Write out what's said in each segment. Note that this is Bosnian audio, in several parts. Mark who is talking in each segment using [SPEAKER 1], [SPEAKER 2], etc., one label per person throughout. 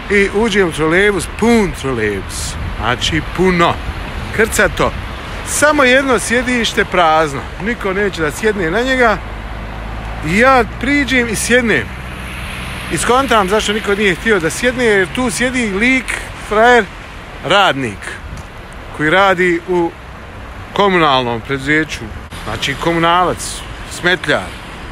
[SPEAKER 1] i uđem u trolejbus, pun trolejbus. Znači puno. Krcato. Samo jedno sjedište prazno. Niko neće da sjedne na njega. I ja priđem i sjednem. I skontam zašto niko nije htio da sjedne, jer tu sjedi lik, frajer, radnik. Koji radi u komunalnom preduzeću. Znači komunalac, smetljar.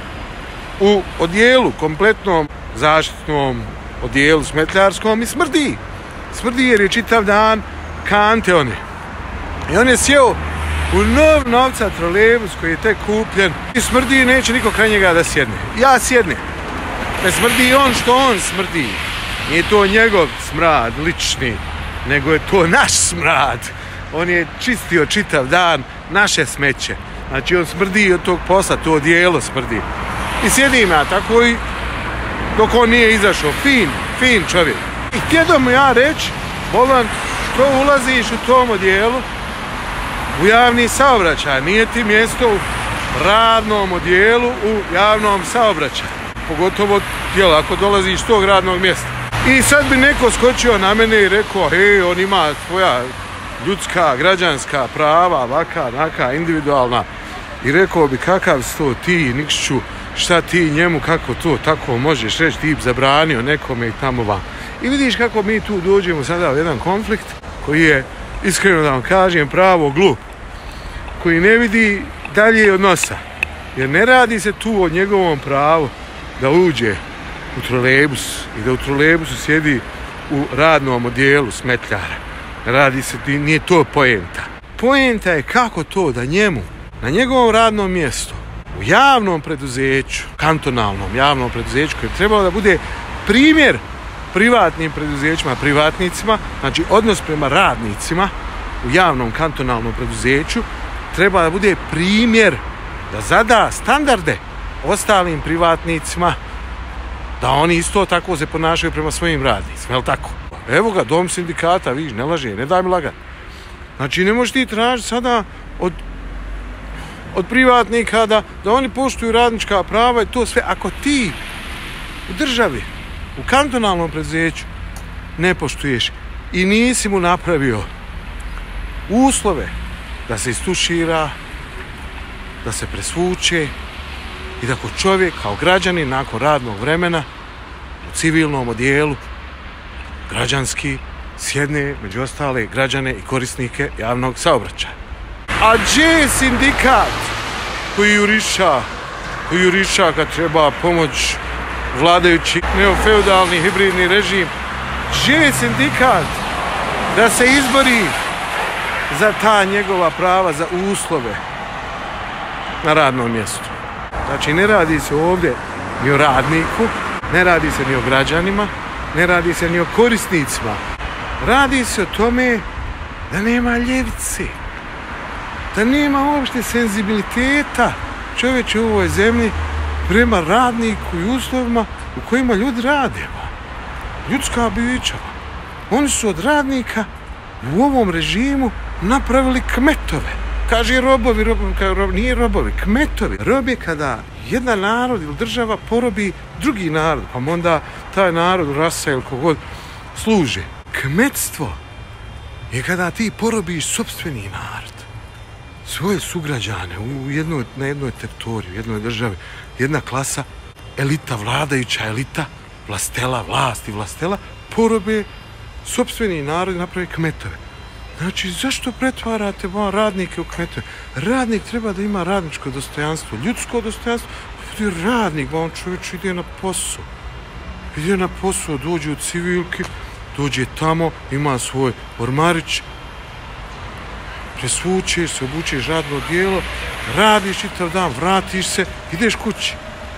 [SPEAKER 1] U odijelu, kompletnom zaštitnom odijelu smetljarskom i smrdi. Smrdi jer je čitav dan kante one. I on je sjeo u nov novca trolejbus koji je tek kupljen. I smrdi i neće niko kraj njega da sjedne. Ja sjednem. Ne smrdi on što on smrdi. Nije to njegov smrad lični, nego je to naš smrad. On je čistio čitav dan naše smeće. Znači on smrdi od tog posla, to odijelo smrdi. I sjedim ja tako i dok on nije izašao. Fin čovjek. I htjedo mu ja reći, Bolan, što ulaziš u tom odijelu u javni saobraćaj. Nije ti mjesto u radnom odijelu u javnom saobraćaju. Pogotovo ako dolaziš iz tog radnog mjesta. I sad bi neko skočio na mene i rekao, hej, on ima svoja ljudska, građanska prava, ovaka, naka, individualna. I rekao bi, kakav si to ti, Nikšiću, šta ti njemu, kako to tako možeš reći, ti bi zabranio nekome i tamo vam. I vidiš kako mi tu dođemo sada u jedan konflikt koji je, iskreno da vam kažem, pravo glup. Koji ne vidi dalje od nosa. Jer ne radi se tu o njegovom pravu da uđe u trolejbus i da u trolejbusu sjedi u radnom odijelu smetljara. Radi se, nije to poenta. Poenta je kako to da njemu, na njegovom radnom mjestu, u javnom preduzeću, kantonalnom javnom preduzeću, koje je trebalo da bude primjer privatnim preduzećima, privatnicima, znači odnos prema radnicima u javnom kantonalnom preduzeću, treba da bude primjer da zada standarde ostalim privatnicima, da oni isto tako se ponašaju prema svojim radnicima, je li tako? Evo ga, dom sindikata, vidiš, ne laže, ne daj mi lagat. Znači, ne možeš ti tražiti sada od privatnika da oni poštuju radnička prava i to sve. Ako ti u državi, u kantonalnom preduzeću ne poštuješ i nisi mu napravio uslove da se istušira, da se presvuče i da kao čovjek, kao građanin, nakon radnog vremena u civilnom odijelu građanski sjedne među ostale građane i korisnike javnog saobraćaja. A gdje je sindikat koji juriša kad treba pomoć vladajući neofeudalni hibridni režim? Gdje je sindikat da se izbori za ta njegova prava, za uslove na radnom mjestu? Znači, ne radi se ovdje ni o radniku, ne radi se ni o građanima, ne radi se ni o korisnicima. Radi se o tome da nema ljevice, da nema uopšte senzibiliteta čovječe u ovoj zemlji prema radniku i uslovima u kojima ljudi rade. Ljudska bića. Oni su od radnika u ovom režimu napravili kmetove. Kaže robovi, nije robovi, kmetovi. Rob je kada jedan narod ili država porobi drugi narod, pa onda taj narod, rasa ili kogod služe. Kmetstvo je kada ti porobiš sopstveni narod, svoje sugrađane na jednoj teritoriji, u jednoj državi, jedna klasa, elita, vladajuća elita, vlast i vlastela, porobe sopstveni narod i napravi kmetove. Znači, zašto pretvarate radnike u kmetove? Radnik treba da ima radničko dostojanstvo, ljudsko dostojanstvo. Radnik, on čovječ ide na posao. Ide na posao, dođe u civilki, dođe tamo, ima svoj ormarić, presvučeš se, obučeš radno dijelo, radiš čitav dan, vratiš se, ideš kući.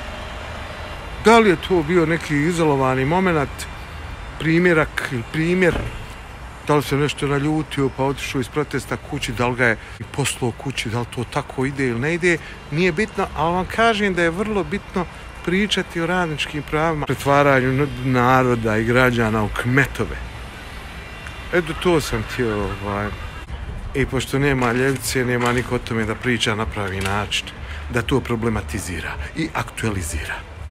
[SPEAKER 1] Da li je to bio neki izolovani moment, primjerak ili primjer, da li se nešto naljutio pa otišao iz protesta kući, da li ga je poslao kući, da li to tako ide ili ne ide, nije bitno, ali vam kažem da je vrlo bitno pričati o radničkim pravima, pretvaranju naroda i građana u kmetove. Eto, to sam htio. I pošto nema ljevice, nema niko o tome da priča na pravi način, da to problematizira i aktualizira.